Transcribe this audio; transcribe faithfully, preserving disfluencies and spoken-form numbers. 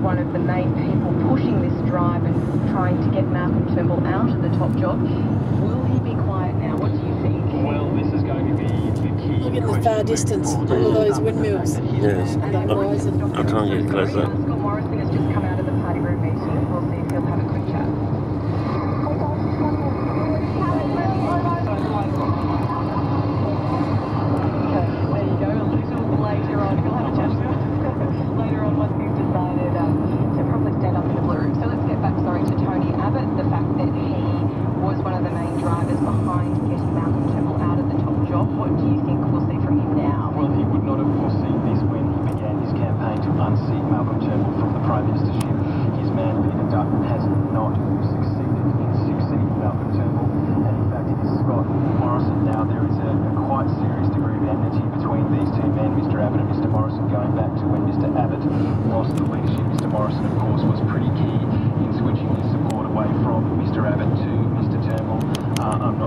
one of the main people pushing this drive and trying to get Malcolm Turnbull out of the top job. Will he be quiet now? What do you think? Well, this is going to be the key. Look at the far distance, all of those windmills. Yes. And that horizon. I'll try and get closer. Scott Morrison has just come out of the party room meeting. We'll see if he'll have a quick chat. What do you think we'll see from him now? Well, he would not have foreseen this when he began his campaign to unseat Malcolm Turnbull from the Prime Ministership. His man, Peter Dutton, has not succeeded in succeeding Malcolm Turnbull. And in fact, it is Scott Morrison now. There is a, a quite serious degree of enmity between these two men, Mister Abbott and Mister Morrison, going back to when Mister Abbott lost the leadership. Mister Morrison, of course, was pretty key in switching his support away from Mister Abbott to Mister Turnbull. Uh, I'm not